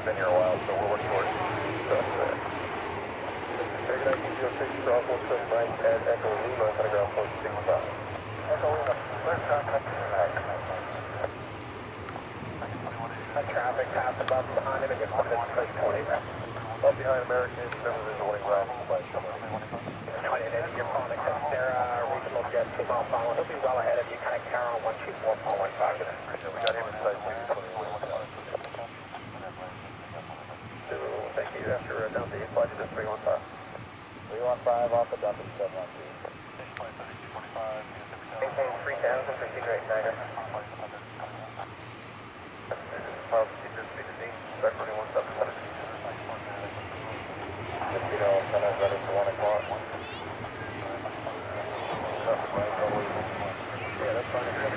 been here a while, so we're working towards that. Air 1906, cross 17 right at Echo Lima, on the ground post 65. Echo Lima, clear contact tonight. Traffic pass above behind him, and you're coming in place 20. Above behind American, never visual ground, but 20, and your product has their reasonable jet 2 mile follow. He'll be well ahead of you, kind of carry on 124.15. We got him inside 221. Thank you. After down to 8 flight to 315. 315 off the dump at 712. Maintain 3000 for Secret Igniter. Pilot procedure speed to D. Start 2177. Mosquito, center ready for 1 o'clock. Yeah, that's fine.